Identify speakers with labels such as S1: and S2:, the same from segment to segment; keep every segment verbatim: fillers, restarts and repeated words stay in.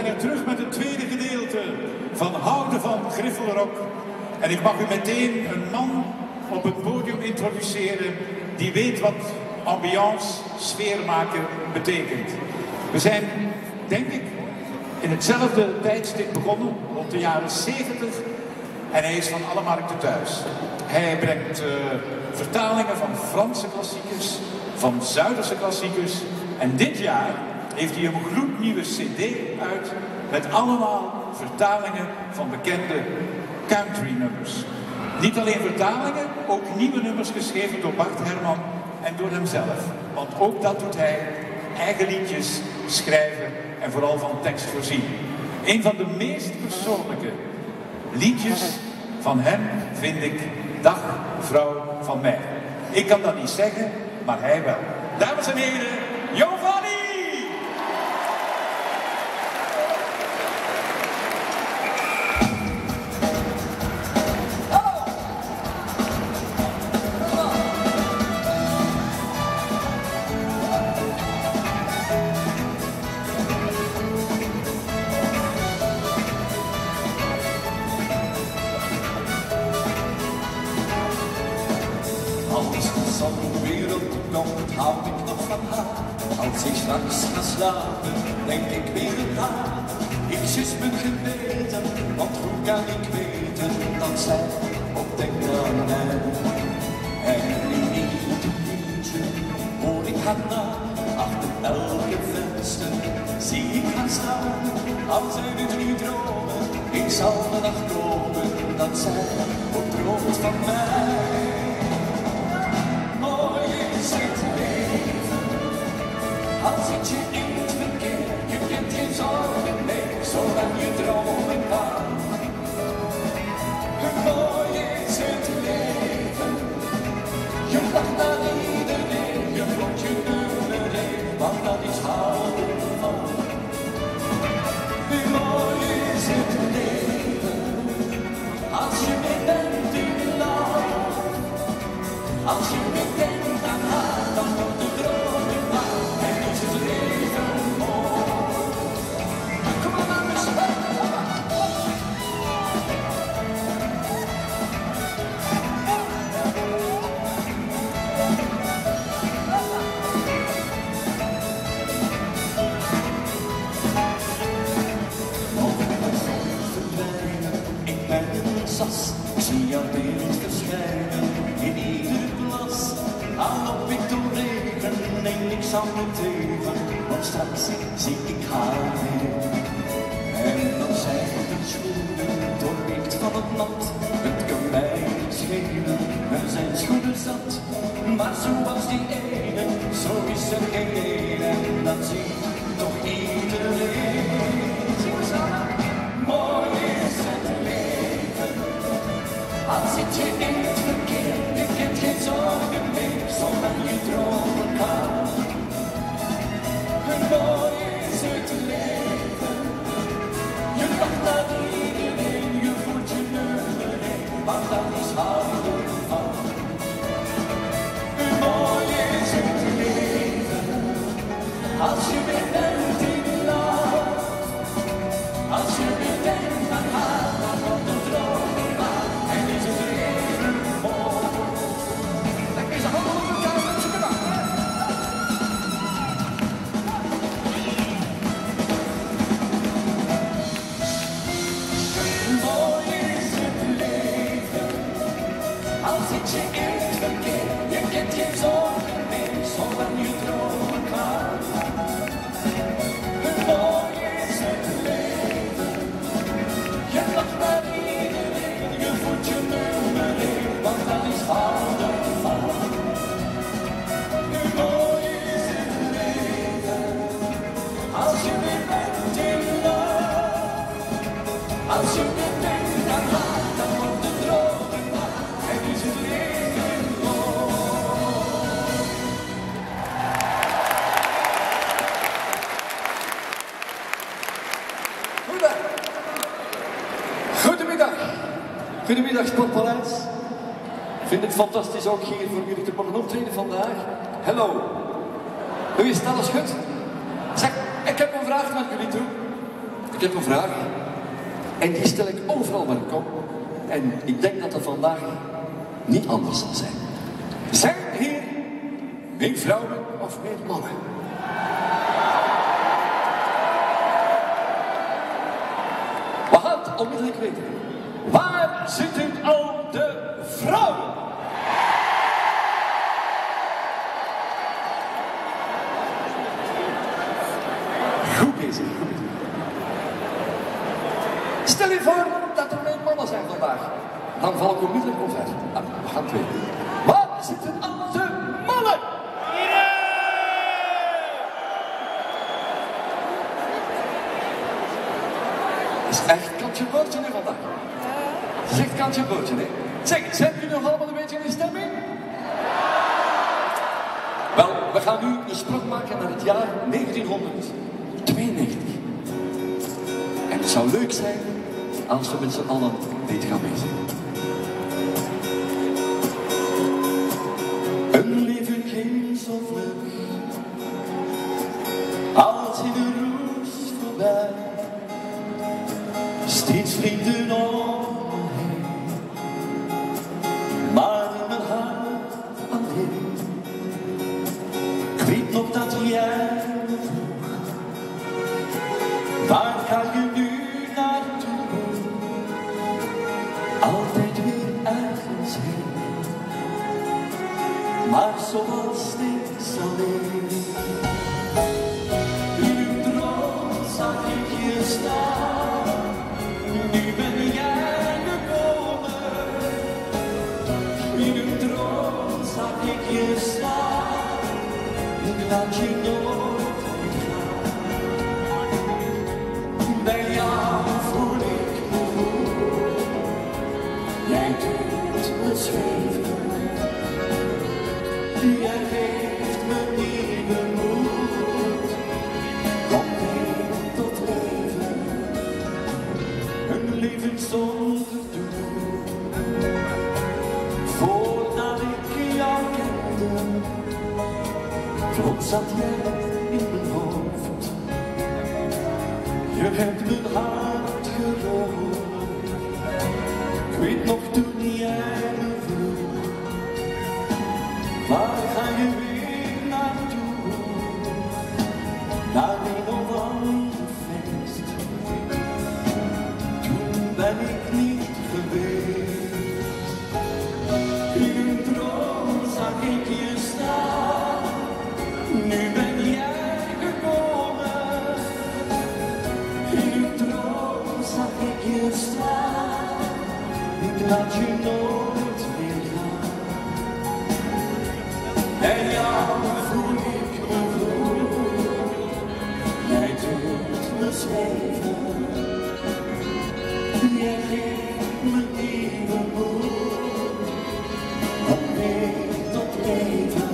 S1: zijn er terug met het tweede gedeelte van Houden van Griffelrok. En ik mag u meteen een man op het podium introduceren die weet wat ambiance, sfeer maken betekent. We zijn, denk ik, in hetzelfde tijdstip begonnen, rond de jaren zeventig. En hij is van alle markten thuis. Hij brengt uh, vertalingen van Franse klassiekers, van Zuiderse klassiekers. En dit jaar heeft hij een gloednieuwe cd uit met allemaal vertalingen van bekende country nummers. Niet alleen vertalingen, ook nieuwe nummers geschreven door Bart Herman en door hemzelf. Want ook dat doet hij, eigen liedjes schrijven en vooral van tekst voorzien. Een van de meest persoonlijke liedjes van hem vind ik Dag, vrouw van mij. Ik kan dat niet zeggen, maar hij wel. Dames en heren, Giovanni!
S2: Hou ik nog van haar, als ik straks ga slapen, denk ik weer aan haar. Ik zus mijn geweten, want hoe kan ik weten dat zij opdenkt aan mij? En in ieder uurtje hoor ik haar naam, achter elke venster zie ik haar staan. Als zij het niet dromen, ik zal de dag komen dat zij ook droomt van mij. Al zit je in het verkeer, je kent geen zorgen meer, zolang je dromen kan. Hoe mooi is het leven, je lacht naar iedereen, je vloekt je nummer één, want dat is houden van. Hoe mooi is het leven, als je weer bent in love, als je weer denkt aan haar, dan wordt de droom weer waar. Ik zie jouw beeld verschijnen in ieder glas. Aan op ik door regen en ik zal niet even, want straks zie ik haar weer. En dan zijn de schoenen doorweekt van het nat. Het kan mij niet schelen, er zijn schoenen zat. Maar zoals die ene, zo is er geen ene. En dat ziet toch iedereen. Mooi is het leven. Al zit je in het verkeer, je kent geen zorgen meer, zolang je dromen kan. Hoe mooi is het leven, je lacht naar iedereen, je voelt je nummer één, want dat is houden van. Hoe mooi is het leven, als je weer bent in love, als je weer denkt aan haar, dan komt de droom weer waar. Zit je in het verkeer, je kent geen zorgen meer, zolang je dromen kan. Hoe mooi is het leven, je lacht naar iedereen, je voelt je nummer één, want dat is houden van. Hoe mooi is het leven, als je weer bent in love, als je weer denkt aan haar, dan wordt de droom weer waar. En is het leven mooi.
S3: Goedemiddag. Goedemiddag Sportpaleis. Ik vind het fantastisch ook hier voor jullie te mogen optreden vandaag. Hallo. Hoe is het, alles goed? Zeg, ik heb een vraag naar jullie toe. Ik heb een vraag. En die stel ik overal waar ik kom. En ik denk dat dat vandaag niet anders zal zijn. Zijn hier meer vrouwen of meer mannen? We gaan het onmiddellijk weten. Waar zitten al de vrouwen? Goed bezig, goed bezig. Stel je voor dat er meer mannen zijn vandaag. Dan val ik onmiddellijk omver. Ah, we gaan het weten. Waar zitten al de mannen? Het is echt kantje boordje nu vandaag. Het is echt kantje boordje, hè? Zeg, zijn jullie nog allemaal een beetje in de stemming? Wel, we gaan nu een sprong maken naar het jaar negentienhonderdtweeënnegentig. En het zou leuk zijn als we met z'n allen dit gaan meezingen. Een leven ging zo vlug, als in een roes voorbij. Steeds vrienden om me heen, maar in mijn hart alleen. Ik weet nog dat jij me vroeg, waar ga je nu naartoe? Altijd weer ergens heen, maar zoals steeds alleen. In een droom zag ik je staan, nu ben jij gekomen. In een droom zag ik je staan, ik laat je nooit meer gaan. Bij jou voel ik me goed, jij doet me zweven. Jij geeft me nieuwe moed, kom weer tot leven. Een leven zonder doel. Voordat ik jou kende, plots zat jij in mijn hoofd. Je hebt mijn hart geroerd. Ik weet nog toen jij me vroeg, waar ga je weer naartoe? Naar een of ander feest. Toen ben ik niet geweest. In een droom zag ik je staan, nu ben jij gekomen. In een droom zag ik je staan, ik laat je nooit meer gaan. En jou voel ik me goed, jij doet me zweven. Jij geeft me nieuwe moed, om weer tot leven.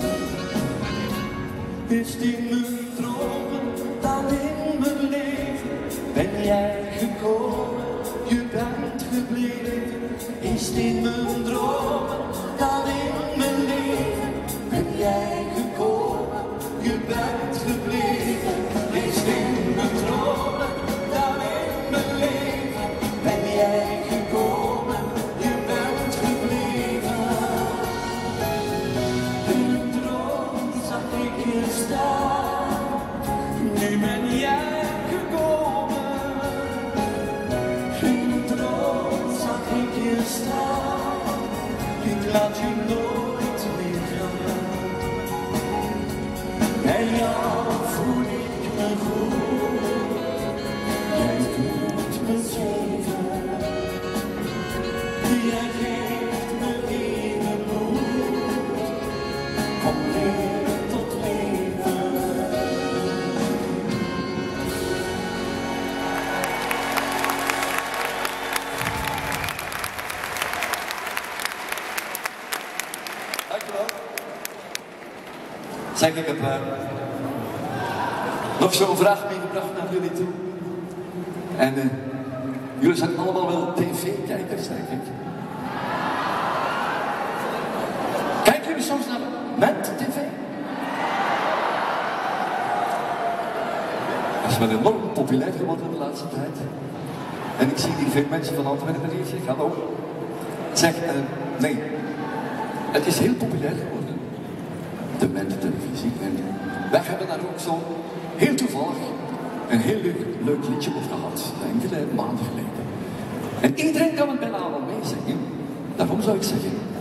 S3: Is het in mijn dromen, dan in mijn leven, ben jij gekomen, je bent gebleven. Is het in mijn dromen, dan in mijn leven, ben jij gekomen, je bent gebleven. Is het in mijn dromen, dan in mijn leven, ben jij gekomen, je bent gebleven. In een droom zag ik je staan, nu ben jij gekomen. In een droom zag ik je staan, ik laat je nooit meer gaan. Bij jou voel ik me goed, jij doet me zweven. Jij geeft me nieuwe moed, kom weer tot leven. Dankjewel. Zeg, ik heb uh, nog zo'n vraag meegebracht naar jullie toe. En uh, jullie zijn allemaal wel tv-kijkers, denk ik. Kijken jullie soms naar met tv?
S4: Dat is wel enorm populair geworden de laatste tijd. En ik zie hier veel mensen van Antwerpen hier. Zeg, hallo. Zeg, uh, nee. Het is heel populair geworden. De webtelevisie. En wij hebben daar ook zo heel toevallig een heel leuk, leuk liedje op gehad. Enkele maanden geleden. En iedereen kan het bijna wel meezingen. Daarom zou ik zeggen...